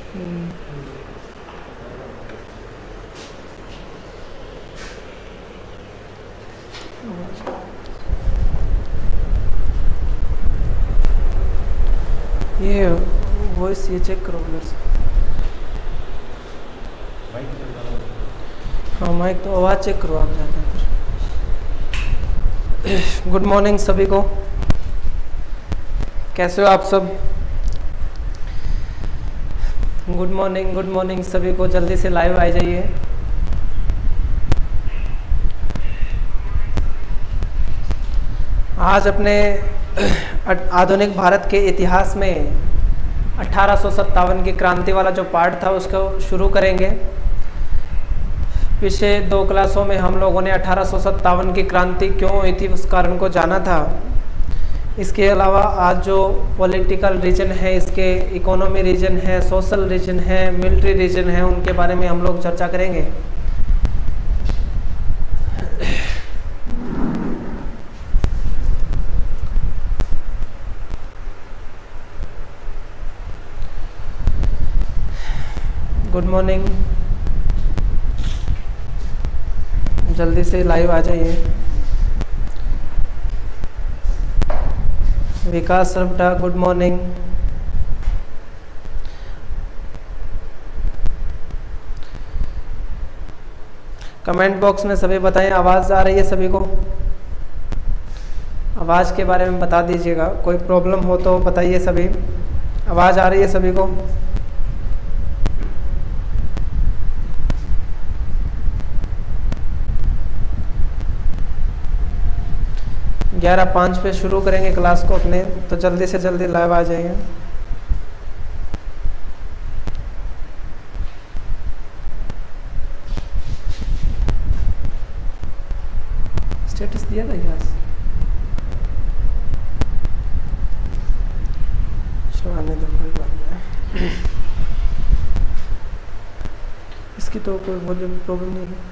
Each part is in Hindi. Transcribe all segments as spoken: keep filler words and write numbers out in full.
हम्म, ये वॉइस ये चेक करो उधर से। हाँ माइक तो आवाज़ चेक करो आप ज़्यादा। गुड मॉर्निंग सभी को, कैसे हो आप सब? गुड मॉर्निंग गुड मॉर्निंग सभी को, जल्दी से लाइव आ जाइए। आज अपने आधुनिक भारत के इतिहास में अठारह सौ सत्तावन की क्रांति वाला जो पार्ट था उसको शुरू करेंगे। पिछले दो क्लासों में हम लोगों ने अठारह सौ सत्तावन की क्रांति क्यों हुई थी उस कारण को जाना था। इसके अलावा आज जो पॉलिटिकल रीजन है, इसके इकोनॉमी रीजन है, सोशल रीजन है, मिलिट्री रीजन है, उनके बारे में हम लोग चर्चा करेंगे। गुड मॉर्निंग, जल्दी से लाइव आ जाइए। Vikas Sarpata good morning. Comment box में सभी बताएं आवाज़ आ रही है सभी को? आवाज़ के बारे में बता दीजिएगा, कोई प्रॉब्लम हो तो बताइए सभी। आवाज़ आ रही है सभी को? ग्यारह पाँच पे शुरू करेंगे क्लास को अपने, तो जल्दी से जल्दी लाइव आ जाइए। स्टेटस दिया था क्या? चलो आने दो, कोई बात नहीं। इसकी तो कोई वॉल्यूम प्रॉब्लम नहीं है।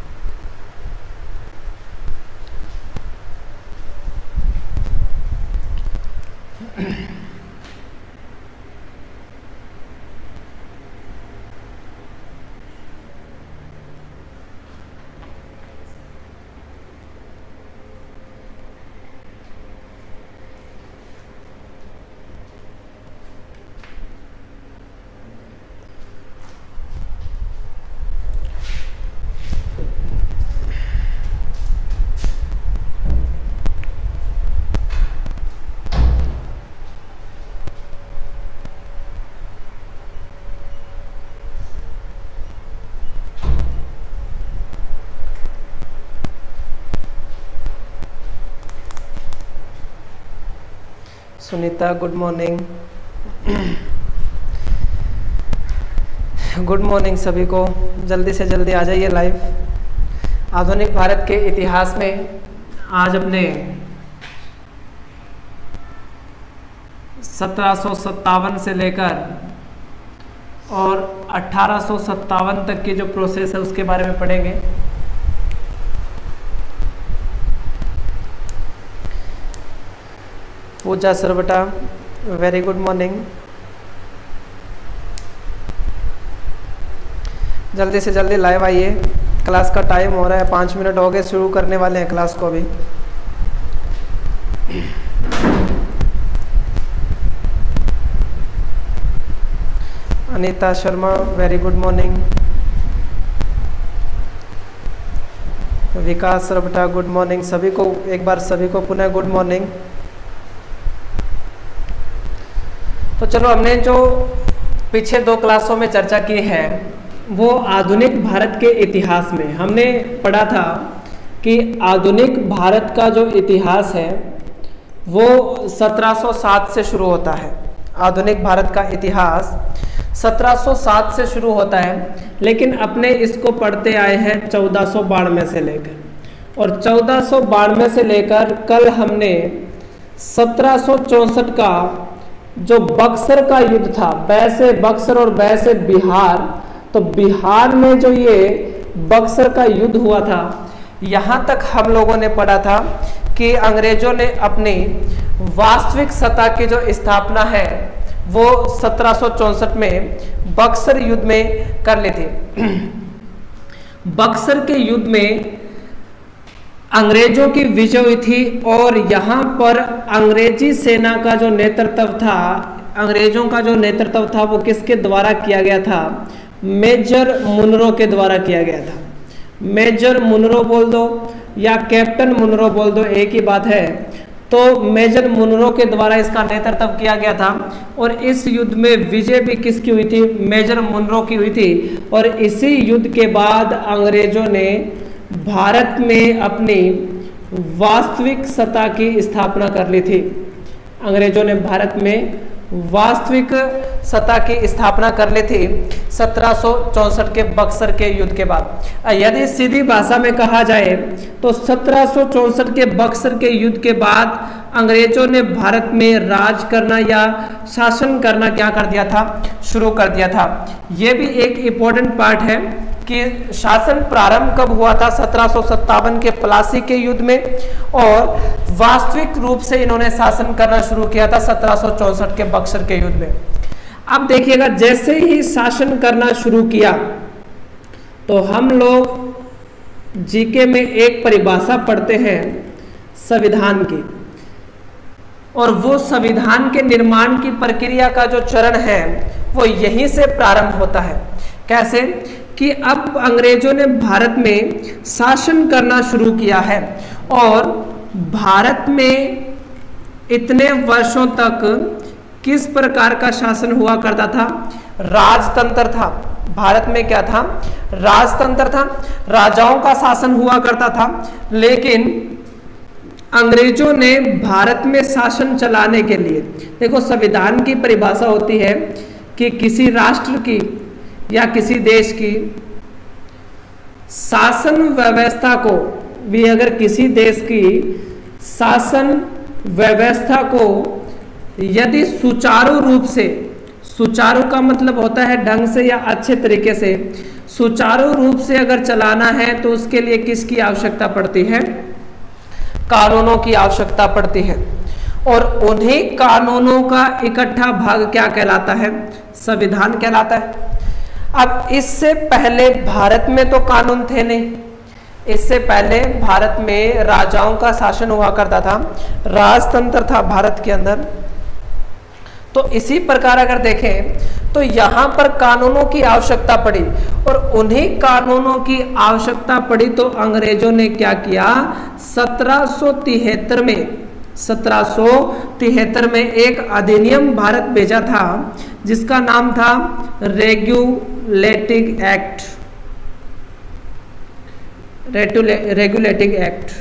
Sunita good morning. Good morning सभी को, जल्दी से जल्दी आ जाइए लाइव। आधुनिक भारत के इतिहास में आज अपने सत्रह सौ सत्तावन से लेकर और अठारह सौ सत्तावन तक की जो प्रोसेस है उसके बारे में पढ़ेंगे। Pooja Sarvata very good morning. जल्दी से जल्दी लाइव आइए, क्लास का टाइम हो रहा है, पाँच मिनट हो गए, शुरू करने वाले हैं क्लास को अभी। Anita Sharma very good morning. Vikas Sarvata good morning सभी को, एक बार सभी को पुनः गुड मॉर्निंग। तो चलो, हमने जो पीछे दो क्लासों में चर्चा की है वो आधुनिक भारत के इतिहास में हमने पढ़ा था कि आधुनिक भारत का जो इतिहास है वो सत्रह सौ सात से शुरू होता है। आधुनिक भारत का इतिहास सत्रह सौ सात से शुरू होता है, लेकिन अपने इसको पढ़ते आए हैं चौदह सौ बानवे से लेकर, और चौदह सौ बानवे से लेकर कल हमने सत्रह सौ चौंसठ का जो बक्सर का युद्ध था, वैसे बक्सर और वैसे बिहार, तो बिहार में जो ये बक्सर का युद्ध हुआ था, यहाँ तक हम लोगों ने पढ़ा था कि अंग्रेजों ने अपनी वास्तविक सत्ता की जो स्थापना है वो सत्रह सौ चौसठ में बक्सर युद्ध में कर ली थी। बक्सर के युद्ध में अंग्रेजों की विजय हुई थी और यहाँ पर अंग्रेजी सेना का जो नेतृत्व था, अंग्रेजों का जो नेतृत्व था वो किसके द्वारा किया गया था? मेजर मुनरो के द्वारा किया गया था। मेजर मुनरो बोल दो या कैप्टन मुनरो बोल दो, एक ही बात है। तो मेजर मुनरो के द्वारा इसका नेतृत्व किया गया था और इस युद्ध में विजय भी किसकी हुई थी? मेजर मुनरो की हुई थी। और इसी युद्ध के बाद अंग्रेजों ने भारत में अपनी वास्तविक सत्ता की स्थापना कर ली थी। अंग्रेजों ने भारत में वास्तविक सत्ता की स्थापना कर ली थी सत्रह सौ चौसठ के बक्सर के युद्ध के बाद। यदि सीधी भाषा में कहा जाए तो सत्रह सौ चौसठ के बक्सर के युद्ध के बाद अंग्रेजों ने भारत में राज करना या शासन करना क्या कर दिया था? शुरू कर दिया था। यह भी एक इम्पोर्टेंट पार्ट है कि शासन प्रारंभ कब हुआ था? सत्रह सौ सत्तावन के प्लासी के युद्ध में, और वास्तविक रूप से इन्होंने शासन करना शुरू किया था सत्रह सौ चौसठ के बक्सर के युद्ध में। अब देखिएगा, जैसे ही शासन करना शुरू किया तो हम लोग जीके में एक परिभाषा पढ़ते हैं संविधान की, और वो संविधान के निर्माण की प्रक्रिया का जो चरण है वो यहीं से प्रारंभ होता है। कैसे कि अब अंग्रेजों ने भारत में शासन करना शुरू किया है और भारत में इतने वर्षों तक किस प्रकार का शासन हुआ करता था? राजतंत्र था। भारत में क्या था? राजतंत्र था, राजाओं का शासन हुआ करता था। लेकिन अंग्रेजों ने भारत में शासन चलाने के लिए, देखो संविधान की परिभाषा होती है कि किसी राष्ट्र की या किसी देश की शासन व्यवस्था को भी, अगर किसी देश की शासन व्यवस्था को यदि सुचारू रूप से, सुचारू का मतलब होता है ढंग से या अच्छे तरीके से, सुचारू रूप से अगर चलाना है तो उसके लिए किसकी आवश्यकता पड़ती है? कानूनों की आवश्यकता पड़ती है। और उन्हीं कानूनों का इकट्ठा भाग क्या कहलाता है? संविधान कहलाता है। अब इससे पहले भारत में तो कानून थे नहीं, इससे पहले भारत में राजाओं का शासन हुआ करता था, राजतंत्र था भारत के अंदर। तो इसी प्रकार अगर देखें तो यहाँ पर कानूनों की आवश्यकता पड़ी, और उन्हीं कानूनों की आवश्यकता पड़ी तो अंग्रेजों ने क्या किया? सत्रह सौ तिहत्तर में सत्रह सौ तिहत्तर में एक अधिनियम भारत भेजा था जिसका नाम था रेगुलेटिंग एक्ट। रेगुलेटिंग एक्ट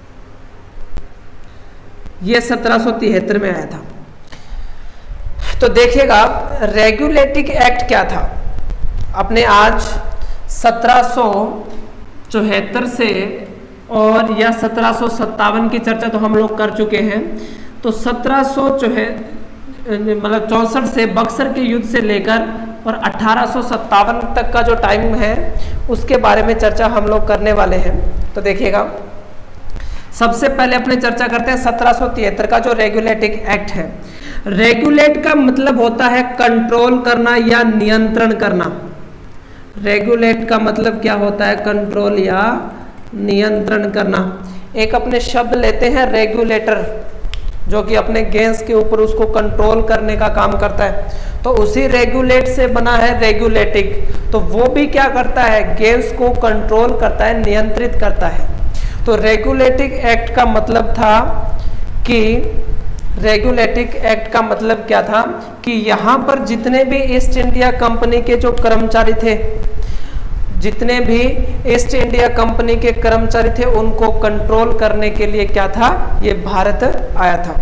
ये सत्रह सौ तिहत्तर में आया था। तो देखिएगा रेगुलेटिंग एक्ट क्या था। अपने आज सत्रह सौ चौहत्तर से और या सत्रह सौ सत्तावन की चर्चा तो हम लोग कर चुके हैं। तो सत्रह सौ मतलब चौसठ से बक्सर के युद्ध से लेकर और अठारह सौ सत्तावन तक का जो टाइम है उसके बारे में चर्चा हम लोग करने वाले हैं। तो देखिएगा, सबसे पहले अपने चर्चा करते हैं सत्रह सौ तिहत्तर का जो रेगुलेटिंग एक्ट है। रेगुलेट का मतलब होता है कंट्रोल करना या नियंत्रण करना। रेगुलेट का मतलब क्या होता है? कंट्रोल या नियंत्रण करना। एक अपने शब्द लेते हैं रेगुलेटर, जो कि अपने गैस के ऊपर उसको कंट्रोल करने का काम करता है। तो उसी रेगुलेट से बना है रेगुलेटिंग। तो वो भी क्या करता है? गैस को कंट्रोल करता है, नियंत्रित करता है। तो रेगुलेटिंग एक्ट का मतलब था कि रेगुलेटिंग एक्ट का मतलब क्या था कि यहाँ पर जितने भी ईस्ट इंडिया कंपनी के जो कर्मचारी थे, जितने भी ईस्ट इंडिया कंपनी के कर्मचारी थे, उनको कंट्रोल करने के लिए क्या था? ये भारत आया था।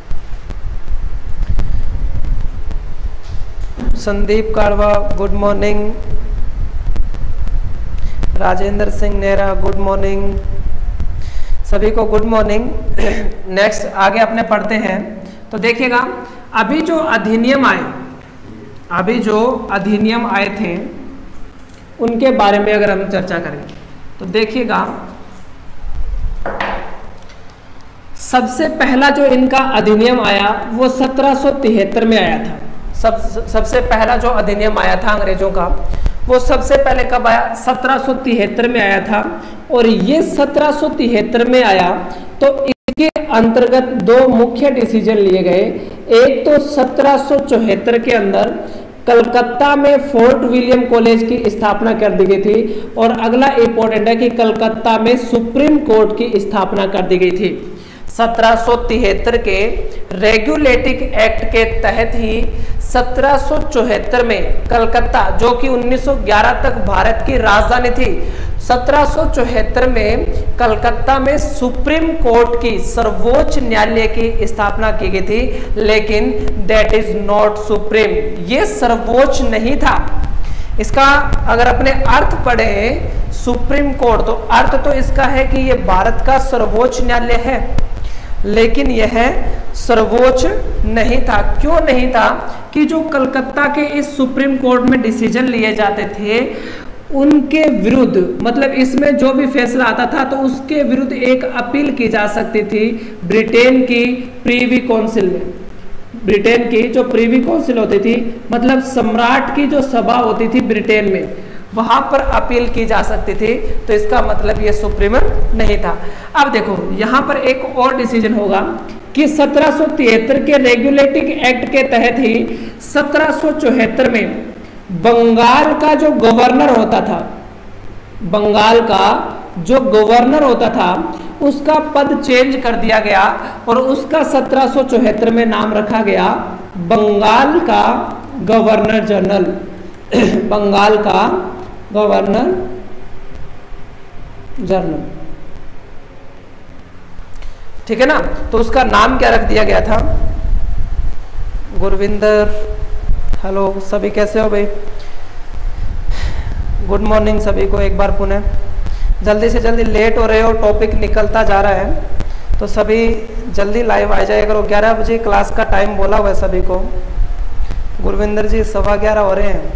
Sandeep Kadwa good morning, Rajendra Singh Nehra good morning, सभी को गुड मॉर्निंग। नेक्स्ट आगे अपने पढ़ते हैं। तो देखिएगा, अभी जो अधिनियम आए अभी जो अधिनियम आए थे उनके बारे में अगर हम चर्चा करें तो देखिएगा, सबसे पहला जो इनका अधिनियम आया वो सत्रह सौ तिहत्तर में आया था। सब सबसे पहला जो अधिनियम आया था अंग्रेजों का, वो सबसे पहले कब आया? सत्रह सौ तिहत्तर में आया था। और ये सत्रह सौ तिहत्तर में आया तो इसके अंतर्गत दो मुख्य डिसीजन लिए गए। एक तो सत्रह सौ चौहत्तर के अंदर कलकत्ता में फोर्ट विलियम कॉलेज की स्थापना कर दी गई थी, और अगला इंपॉर्टेंट है कि कलकत्ता में सुप्रीम कोर्ट की स्थापना कर दी गई थी। सत्रह सौ तिहत्तर के रेगुलेटिंग एक्ट के तहत ही सत्रह सौ चौहत्तर में कलकत्ता, जो कि उन्नीस सौ ग्यारह तक भारत की राजधानी थी, सत्रह सौ चौहत्तर में कलकत्ता में सुप्रीम कोर्ट की, सर्वोच्च न्यायालय की स्थापना की गई थी। लेकिन दैट इज नॉट सुप्रीम, ये सर्वोच्च नहीं था। इसका अगर अपने अर्थ पढ़े सुप्रीम कोर्ट, तो अर्थ तो इसका है कि ये भारत का सर्वोच्च न्यायालय है, लेकिन यह सर्वोच्च नहीं था। क्यों नहीं था? कि जो कलकत्ता के इस सुप्रीम कोर्ट में डिसीजन लिए जाते थे उनके विरुद्ध, मतलब इसमें जो भी फैसला आता था तो उसके विरुद्ध एक अपील की जा सकती थी ब्रिटेन की प्रीवी काउंसिल में। ब्रिटेन की जो प्रीवी काउंसिल होती थी, मतलब सम्राट की जो सभा होती थी ब्रिटेन में, वहां पर अपील की जा सकती थी। तो इसका मतलब ये सुप्रीम नहीं था। अब देखो यहां पर एक और डिसीजन होगा कि सत्रह सौ तिहत्तर के रेगुलेटिंग एक्ट के तहत ही सत्रह सौ चौहत्तर में बंगाल का जो गवर्नर होता था, बंगाल का जो गवर्नर होता था उसका पद चेंज कर दिया गया, और उसका सत्रह सौ चौहत्तर में नाम रखा गया बंगाल का गवर्नर जनरल। बंगाल का गवर्नर जनरल, ठीक है ना। तो उसका नाम क्या रख दिया गया था? गुरविंदर, हेलो सभी, कैसे हो भाई? गुड मॉर्निंग सभी को एक बार पुनः। जल्दी से जल्दी, लेट हो रहे हो, टॉपिक निकलता जा रहा है, तो सभी जल्दी लाइव आ जाए करो। ग्यारह बजे क्लास का टाइम बोला हुआ है सभी को। गुरविंदर जी सवा ग्यारह हो रहे हैं।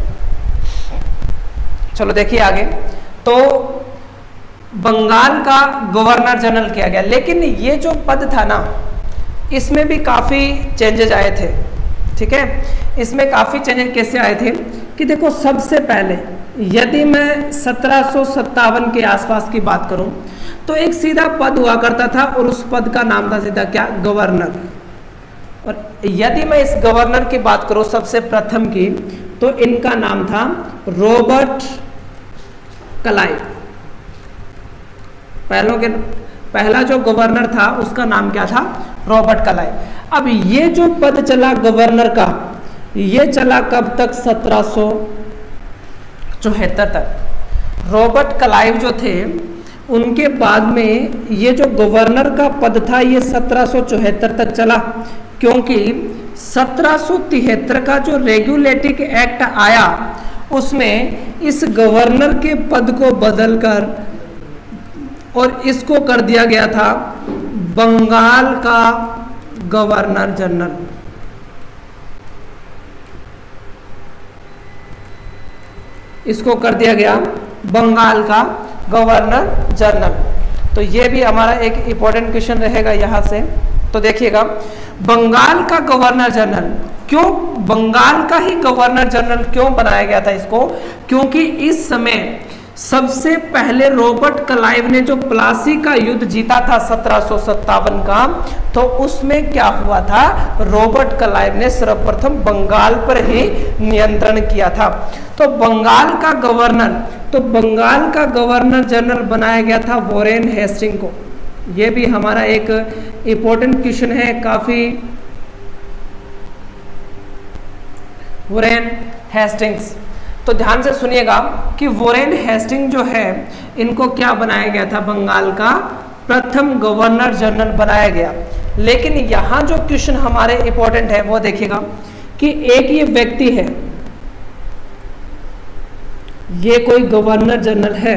चलो देखिए आगे। तो बंगाल का गवर्नर जनरल किया गया, लेकिन ये जो पद था ना, इसमें भी काफ़ी चेंजेस आए थे, ठीक है। इसमें काफ़ी चेंजेस कैसे आए थे कि देखो, सबसे पहले यदि मैं सत्रह सौ सत्तावन के आसपास की बात करूं तो एक सीधा पद हुआ करता था, और उस पद का नाम था सीधा क्या? गवर्नर। और यदि मैं इस गवर्नर की बात करूं सबसे प्रथम की, तो इनका नाम था रॉबर्ट क्लाइव। पहलों के पहला जो गवर्नर था उसका नाम क्या था? Robert Clive. अब ये जो पद चला गवर्नर का, ये चला कब तक? सत्रह सौ चौहत्तर तक। रॉबर्ट क्लाइव जो थे उनके बाद में ये जो गवर्नर का पद था ये सत्रह सौ चौहत्तर तक चला, क्योंकि सत्रह सौ तिहत्तर का जो रेगुलेटिंग एक्ट आया उसमें इस गवर्नर के पद को बदलकर और इसको कर दिया गया था बंगाल का गवर्नर जनरल। इसको कर दिया गया बंगाल का गवर्नर जनरल। तो ये भी हमारा एक इंपॉर्टेंट क्वेश्चन रहेगा यहाँ से। तो देखिएगा, बंगाल का गवर्नर जनरल क्यों, बंगाल का ही गवर्नर जनरल क्यों बनाया गया था इसको? क्योंकि इस समय सबसे पहले रॉबर्ट क्लाइव ने जो प्लासी का युद्ध जीता था सत्रह सौ सत्तावन का, तो उसमें क्या हुआ था? रॉबर्ट क्लाइव ने सर्वप्रथम बंगाल पर ही नियंत्रण किया था। तो बंगाल का गवर्नर, तो बंगाल का गवर्नर जनरल बनाया गया था वॉरेन हेस्टिंग को। यह भी हमारा एक इंपॉर्टेंट क्वेश्चन है काफी। वॉरेन हेस्टिंग्स, तो ध्यान से सुनिएगा कि वॉरेन हेस्टिंग जो है इनको क्या बनाया गया था? बंगाल का प्रथम गवर्नर जनरल बनाया गया। लेकिन यहां जो क्वेश्चन हमारे इंपॉर्टेंट है वो देखिएगा कि एक ये व्यक्ति है, ये कोई गवर्नर जनरल है,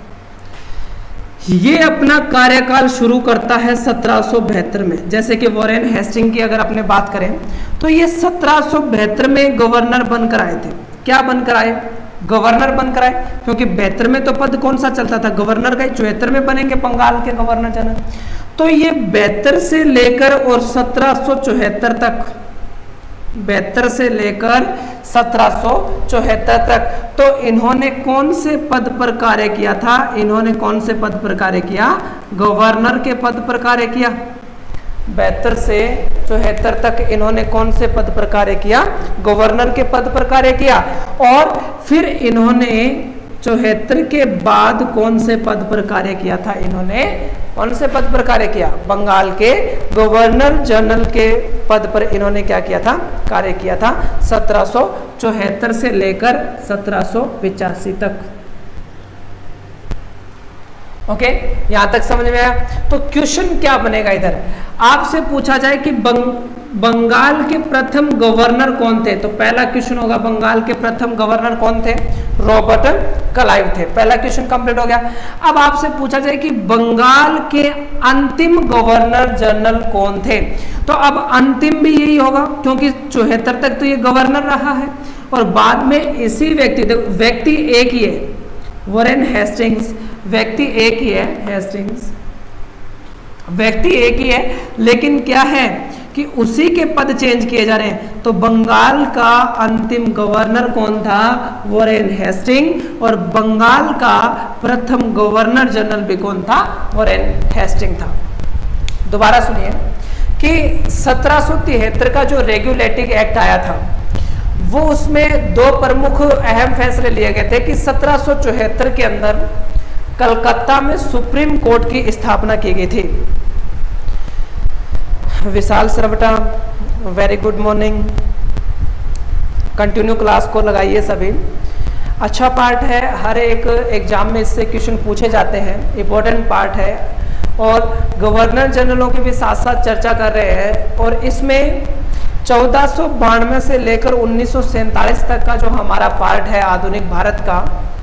ये अपना कार्यकाल शुरू करता है सत्रह सौ बहत्तर में। जैसे कि वॉरेन हेस्टिंग की अगर अपने बात करें तो ये सत्रह सौ बहत्तर में गवर्नर बनकर आए थे। क्या बनकर आए? गवर्नर बनकर आए, क्योंकि बहत्तर में तो पद कौन सा चलता था? गवर्नर का। चौहत्तर में बनेंगे बंगाल के गवर्नर जनरल। तो ये बहत्तर से लेकर और सत्रह सौ चौहत्तर तक बहत्तर से लेकर सत्रह सौ चौहत्तर तक। तो इन्होंने कौन से पद पर कार्य किया था? इन्होंने कौन से पद पर कार्य किया? गवर्नर के पद पर कार्य किया। बहत्तर से चौहत्तर तक इन्होंने कौन से पद पर कार्य किया? गवर्नर के पद पर कार्य किया। और फिर इन्होंने चौहत्तर के बाद कौन से पद पर कार्य किया था? इन्होंने कौन से पद पर कार्य किया? बंगाल के गवर्नर जनरल के पद पर इन्होंने क्या किया था? कार्य किया था सत्रह सौ चौहत्तर से लेकर सत्रह सौ पिचासी तक। ओके, यहां तक समझ में आया? तो क्वेश्चन क्या बनेगा इधर? आपसे पूछा जाए कि बंग, बंगाल के प्रथम गवर्नर कौन थे? तो पहला क्वेश्चन होगा बंगाल के प्रथम गवर्नर कौन थे? रॉबर्ट क्लाइव थे। पहला क्वेश्चन कंप्लीट हो गया। अब आपसे पूछा जाए कि बंगाल के अंतिम गवर्नर जनरल कौन थे? तो अब अंतिम भी यही होगा, क्योंकि चौहत्तर तक तो ये गवर्नर रहा है और बाद में इसी व्यक्ति, व्यक्ति एक ही है, वॉरेन हेस्टिंग्स, व्यक्ति एक ही है, हेस्टिंग्स व्यक्ति एक ही है, लेकिन क्या है कि उसी के पद चेंज किए जा रहे हैं। तो बंगाल का अंतिम गवर्नर कौन था? Warren Hasting. और बंगाल का प्रथम गवर्नर जनरल भी कौन था? वॉरेन हेस्टिंग था। दोबारा सुनिए कि सत्रह सौ तिहत्तर का जो रेगुलेटिंग एक्ट आया था, वो उसमें दो प्रमुख अहम फैसले लिए गए थे कि सत्रह सौ चौहत्तर के अंदर कलकत्ता में सुप्रीम कोर्ट की स्थापना की गई थी। Vishal Sarvata, very good morning, continue class को लगाइए सभी। अच्छा पार्ट है, हर एक एग्जाम में इससे क्वेश्चन पूछे जाते हैं, इम्पोर्टेंट पार्ट है। और गवर्नर जनरलों की भी साथ साथ चर्चा कर रहे हैं। और इसमें चौदह सौ बानवे से लेकर उन्नीस सौ सैंतालीस तक का जो हमारा पार्ट है आधुनिक भारत का,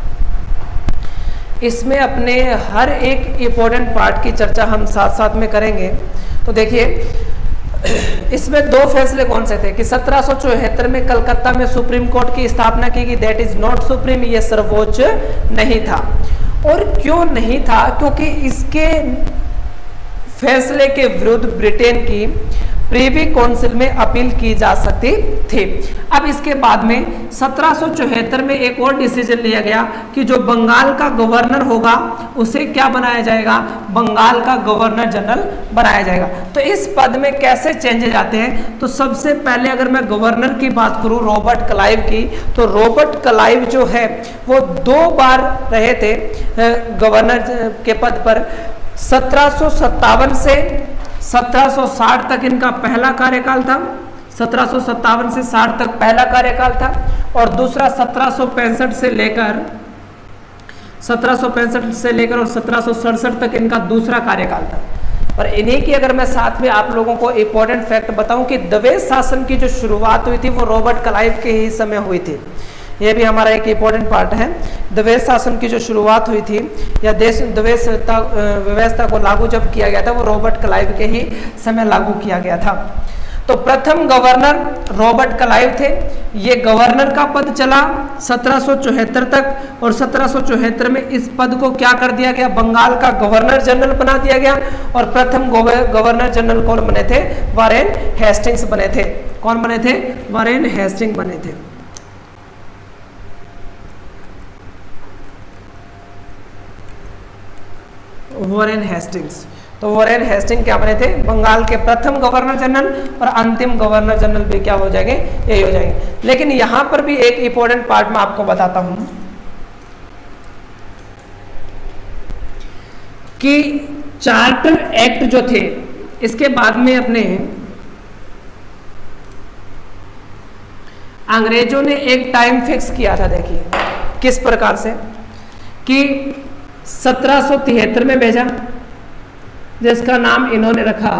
इसमें अपने हर एक इम्पोर्टेंट पार्ट की चर्चा हम साथ साथ में करेंगे। तो देखिए, इसमें दो फैसले कौन से थे कि सत्रह सौ चौहत्तर में कलकत्ता में सुप्रीम कोर्ट की स्थापना की गई, दैट इज नॉट सुप्रीम, ये सर्वोच्च नहीं था। और क्यों नहीं था? क्योंकि इसके फैसले के विरुद्ध ब्रिटेन की प्रीवी काउंसिल में अपील की जा सकती थी। अब इसके बाद में सत्रह सौ चौहत्तर में एक और डिसीजन लिया गया कि जो बंगाल का गवर्नर होगा उसे क्या बनाया जाएगा? बंगाल का गवर्नर जनरल बनाया जाएगा। तो इस पद में कैसे चेंजेस आते हैं? तो सबसे पहले अगर मैं गवर्नर की बात करूं, रॉबर्ट क्लाइव की, तो रॉबर्ट क्लाइव जो है वो दो बार रहे थे गवर्नर के पद पर। सत्रह सौ सत्तावन से सत्रह सौ साठ तक इनका पहला कार्यकाल था, सत्रह सौ सत्तावन से साठ तक पहला कार्यकाल था। और दूसरा सत्रह सौ पैंसठ से लेकर सत्रह सौ पैंसठ से लेकर और सत्रह सौ सड़सठ तक इनका दूसरा कार्यकाल था। और इन्हीं की अगर मैं साथ में आप लोगों को इंपॉर्टेंट फैक्ट बताऊं कि दवेश शासन की जो शुरुआत हुई थी वो रॉबर्ट क्लाइव के ही समय हुई थी। ये भी हमारा एक इम्पोर्टेंट पार्ट है। दवेश शासन की जो शुरुआत हुई थी या देश दवेश व्यवस्था को लागू जब किया गया था वो रॉबर्ट क्लाइव के ही समय लागू किया गया था। तो प्रथम गवर्नर रॉबर्ट क्लाइव थे। ये गवर्नर का पद चला सत्रह सौ चौहत्तर तक और सत्रह सौ चौहत्तर में इस पद को क्या कर दिया गया? बंगाल का गवर्नर जनरल बना दिया गया। और प्रथम गवर्नर जनरल कौन बने थे? वॉरेन हेस्टिंग्स बने थे। कौन बने थे? वॉरेन हेस्टिंग्स बने थे। Warren Hastings. तो वॉरेन हेस्टिंग क्या बने थे? बंगाल के प्रथम गवर्नर जनरल और अंतिम गवर्नर जनरल भी क्या हो जाएंगे? यही हो जाएंगे। लेकिन यहां पर भी एक इंपॉर्टेंट पार्ट मैं आपको बताता हूं कि चार्टर एक्ट जो थे इसके बाद में अपने अंग्रेजों ने एक टाइम फिक्स किया था। देखिए किस प्रकार से कि सत्रह सौ तिहत्तर में भेजा, जिसका नाम इन्होंने रखा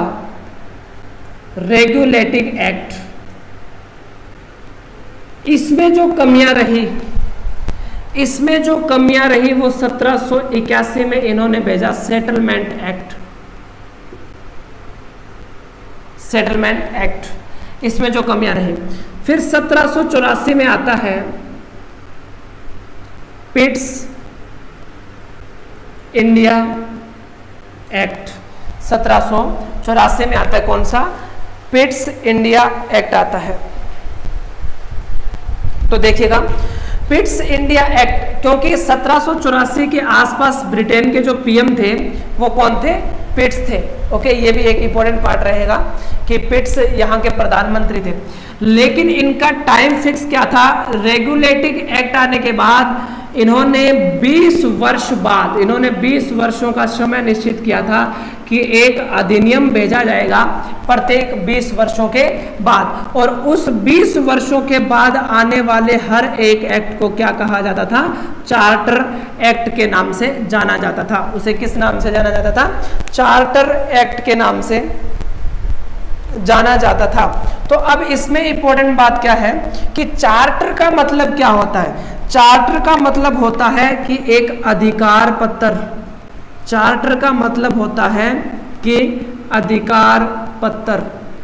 रेगुलेटिंग एक्ट। इसमें जो कमियां रही इसमें जो कमियां रही वो सत्रह सौ इक्यासी में इन्होंने भेजा सेटलमेंट एक्ट। सेटलमेंट एक्ट इसमें जो कमियां रही। फिर सत्रह सौ चौरासी में आता है पिट्स इंडिया एक्ट। सत्रह सौ चौरासी में आता है कौन सा? पिट्स इंडिया एक्ट आता है। तो देखिएगा पिट्स इंडिया एक्ट, क्योंकि सत्रह सौ चौरासी के आसपास ब्रिटेन के जो पीएम थे वो कौन थे? पिट्स थे। ओके, ये भी एक इंपॉर्टेंट पार्ट रहेगा कि पिट्स यहाँ के प्रधानमंत्री थे। लेकिन इनका टाइम फिक्स क्या था? रेगुलेटिंग एक्ट आने के बाद इन्होंने बीस वर्ष बाद इन्होंने बीस वर्षों का समय निश्चित किया था कि एक अधिनियम भेजा जाएगा प्रत्येक बीस वर्षों के बाद, और उस बीस वर्षों के बाद आने वाले हर एक एक्ट को क्या कहा जाता था? चार्टर एक्ट के नाम से जाना जाता था। उसे किस नाम से जाना जाता था? चार्टर एक्ट के नाम से जाना जाता था। तो अब इसमें इंपॉर्टेंट बात क्या है कि चार्टर का मतलब क्या होता है? चार्टर का मतलब होता है कि एक अधिकार पत्र। चार्टर का मतलब होता है कि अधिकार पत्र।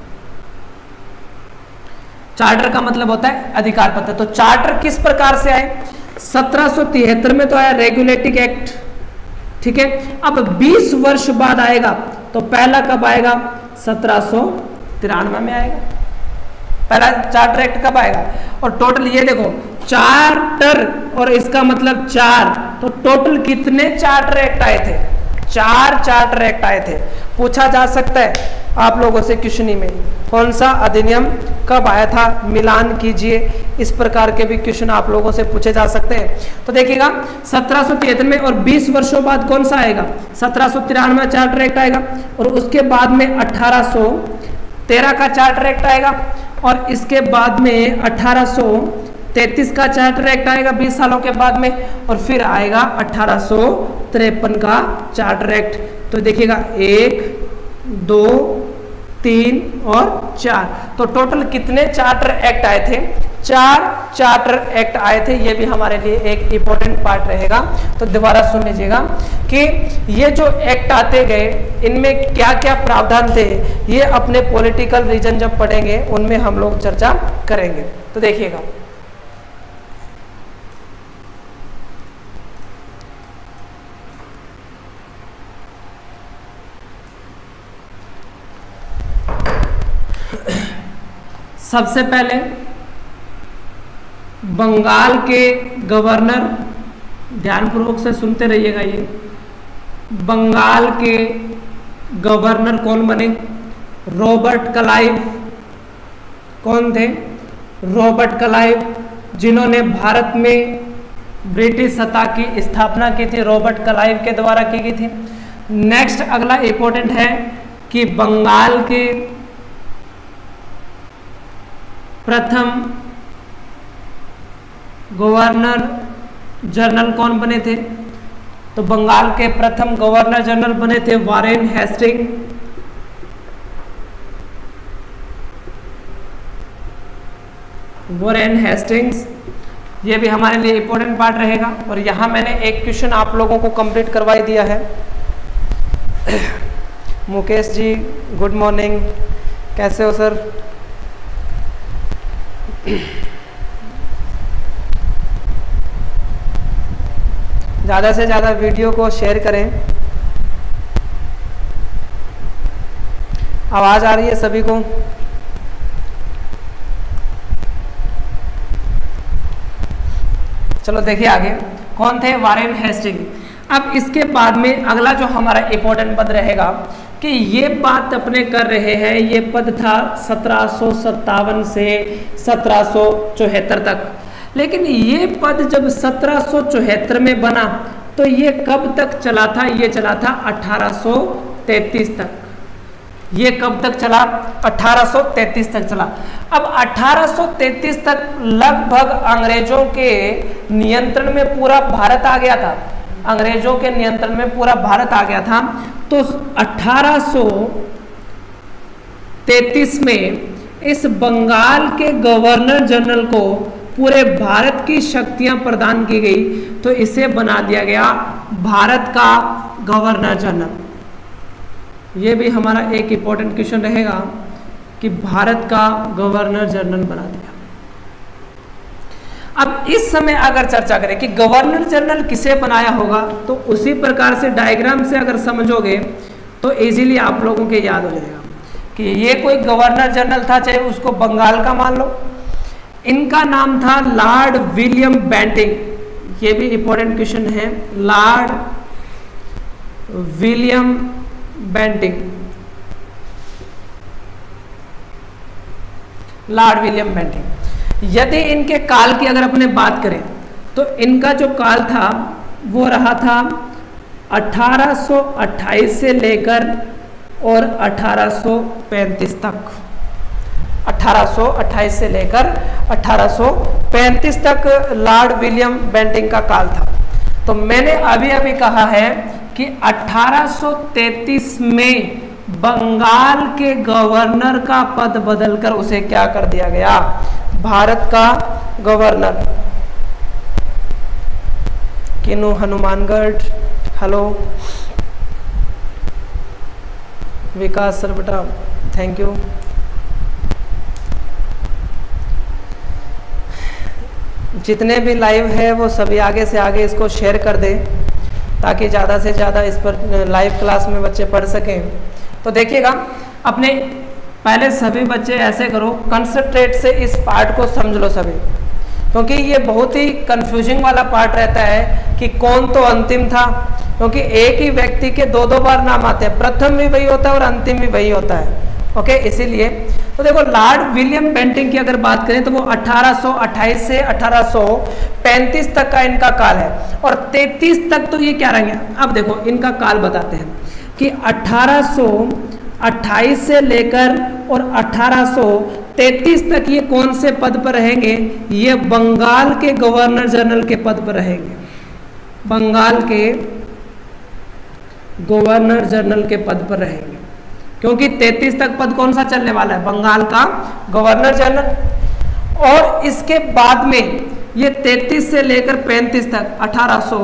चार्टर का मतलब होता है अधिकार पत्र। तो चार्टर किस प्रकार से आए? सत्रह सौ तिहत्तर में तो आया रेगुलेटिंग एक्ट, ठीक है। अब बीस वर्ष बाद आएगा, तो पहला कब आएगा? सत्रह सौ तिरानवे में आएगा पहला चार्टर एक्ट। कब आएगा? और टोटल ये देखो, चार्टर और इसका मतलब चार, तो टोटल कितने चार्टर एक्ट आए थे? चार चार्टर एक्ट आए थे। पूछा जा सकता है आप लोगों से क्वेश्चन में, कौन सा अधिनियम कब आया था? मिलान कीजिए। इस प्रकार के भी क्वेश्चन आप लोगों से पूछे जा सकते हैं। तो देखिएगा सत्रह सौ तिहत्तर में और बीस वर्षों बाद कौन सा आएगा? सत्रह सौ तिरानवे चार्टर एक्ट आएगा, और उसके बाद में अठारह सौ तेरह का चार्टर एक्ट आएगा, और इसके बाद में अठारह सौ तैतीस का चार्टर एक्ट आएगा बीस सालों के बाद में, और फिर आएगा अठारह सौ तिरपन का चार्टर एक्ट। तो देखिएगा एक, दो, तीन और चार, तो टोटल कितने चार्टर एक्ट आए थे? चार चार्टर एक्ट आए थे। ये भी हमारे लिए एक इंपॉर्टेंट पार्ट रहेगा। तो दोबारा सुन लीजिएगा कि ये जो एक्ट आते गए इनमें क्या क्या प्रावधान थे, ये अपने पॉलिटिकल रीजन जब पढ़ेंगे उनमें हम लोग चर्चा करेंगे। तो देखिएगा सबसे पहले बंगाल के गवर्नर, ध्यानपूर्वक से सुनते रहिएगा, ये बंगाल के गवर्नर कौन बने? Robert Clive. कौन थे? रॉबर्ट क्लाइव, जिन्होंने भारत में ब्रिटिश सत्ता की स्थापना की थी, रॉबर्ट क्लाइव के द्वारा की गई थी। नेक्स्ट अगला इंपॉर्टेंट है कि बंगाल के प्रथम गवर्नर जनरल कौन बने थे? तो बंगाल के प्रथम गवर्नर जनरल बने थे वारेन हेस्टिंग। वारेन हेस्टिंग्स, ये भी हमारे लिए इंपॉर्टेंट पार्ट रहेगा। और यहां मैंने एक क्वेश्चन आप लोगों को कंप्लीट करवाई दिया है। मुकेश जी गुड मॉर्निंग, कैसे हो सर? ज़्यादा से ज़्यादा वीडियो को शेयर करें। आवाज़ आ रही है सभी को? चलो देखिए आगे कौन थे? Warren Hasting. अब इसके बाद में अगला जो हमारा इंपॉर्टेंट पद रहेगा कि ये बात अपने कर रहे हैं, ये पद था सत्रह सौ सत्तावन से सत्रह सौ चौहत्तर तक। लेकिन ये पद जब सत्रह सौ चौहत्तर में बना तो ये कब तक चला था? ये चला था अठारह सौ तैतीस तक। ये कब तक चला? अठारह सौ तैतीस तक चला। अब अठारह सौ तैतीस तक लगभग अंग्रेजों के नियंत्रण में पूरा भारत आ गया था। अंग्रेजों के नियंत्रण में पूरा भारत आ गया था। तो अठारह सौ तैतीस में इस बंगाल के गवर्नर जनरल को पूरे भारत की शक्तियां प्रदान की गई, तो इसे बना दिया गया भारत का गवर्नर जनरल। ये भी हमारा एक इंपॉर्टेंट क्वेश्चन रहेगा कि भारत का गवर्नर जनरल बना दिया। अब इस समय अगर चर्चा करें कि गवर्नर जनरल किसे बनाया होगा, तो उसी प्रकार से डायग्राम से अगर समझोगे तो इजीली आप लोगों के याद हो जाएगा कि ये कोई गवर्नर जनरल था, चाहे उसको बंगाल का मान लो, इनका नाम था लॉर्ड विलियम बेंटिंक। ये भी इंपॉर्टेंट क्वेश्चन है, lord William Bentinck, lord William Bentinck. यदि इनके काल की अगर अपने बात करें तो इनका जो काल था वो रहा था अठारह सौ अट्ठाईस से लेकर और अठारह सौ पैंतीस तक। अठारह सौ अट्ठाईस से लेकर अठारह सौ पैंतीस तक लॉर्ड विलियम बेंटिंक का काल था। तो मैंने अभी अभी कहा है कि अठारह सौ तैंतीस में बंगाल के गवर्नर का पद बदलकर उसे क्या कर दिया गया, भारत का governor. Kinnu Hanumangarh, hello Vikas sir बेटा, थैंक यू। जितने भी लाइव है वो सभी आगे से आगे इसको शेयर कर दें ताकि ज़्यादा से ज़्यादा इस पर लाइव क्लास में बच्चे पढ़ सकें। तो देखिएगा, अपने पहले सभी बच्चे ऐसे करो, कंसंट्रेट से इस पार्ट को समझ लो सभी, क्योंकि ये बहुत ही कंफ्यूजिंग वाला पार्ट रहता है कि कौन तो अंतिम था, क्योंकि एक ही व्यक्ति के दो दो बार नाम आते हैं, प्रथम भी वही होता है और अंतिम भी वही होता है। ओके, इसीलिए तो देखो लॉर्ड विलियम बेंटिंक की अगर बात करें तो वो अठारह सौ अट्ठाईस से अठारह सौ पैंतीस तक का इनका काल है, और तैंतीस तक तो ये क्या रहेंगे। अब देखो इनका काल बताते हैं कि अठारह सौ अट्ठाईस से लेकर और अठारह सौ तैंतीस तक ये कौन से पद पर रहेंगे, ये बंगाल के गवर्नर जनरल के पद पर रहेंगे। बंगाल के गवर्नर जनरल के पद पर रहेंगे, क्योंकि तैंतीस तक पद कौन सा चलने वाला है, बंगाल का गवर्नर जनरल। और इसके बाद में ये तैंतीस से लेकर पैंतीस तक, अठारह सौ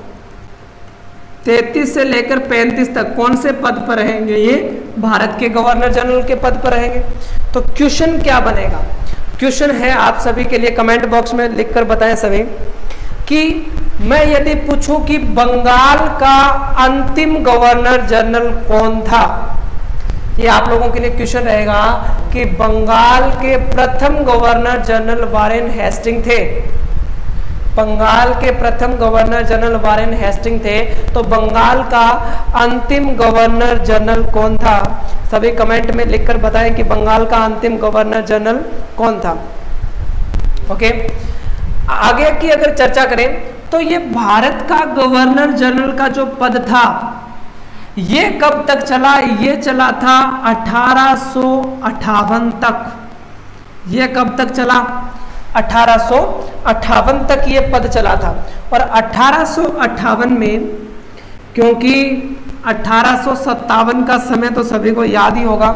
तैंतीस से लेकर पैंतीस तक कौन से पद पर रहेंगे, ये भारत के गवर्नर जनरल के पद पर रहेंगे। तो क्वेश्चन क्या बनेगा, क्वेश्चन है आप सभी के लिए, कमेंट बॉक्स में लिखकर बताएं सभी कि मैं यदि पूछूं कि बंगाल का अंतिम गवर्नर जनरल कौन था, ये आप लोगों के लिए क्वेश्चन रहेगा कि बंगाल के प्रथम गवर्नर जनरल वारेन हेस्टिंग थे। बंगाल के प्रथम गवर्नर जनरल वारेन हेस्टिंग थे, तो बंगाल का अंतिम गवर्नर जनरल कौन था, सभी कमेंट में लिखकर बताएं कि बंगाल का अंतिम गवर्नर जनरल कौन था। ओके, आगे की अगर चर्चा करें तो ये भारत का गवर्नर जनरल का जो पद था ये कब तक चला, ये चला था अठारह सौ अट्ठावन तक। ये कब तक चला, अठारह सौ अट्ठावन तक ये पद चला था। और अठारह सौ अट्ठावन में, क्योंकि अठारह सौ सत्तावन का समय तो सभी को याद ही होगा,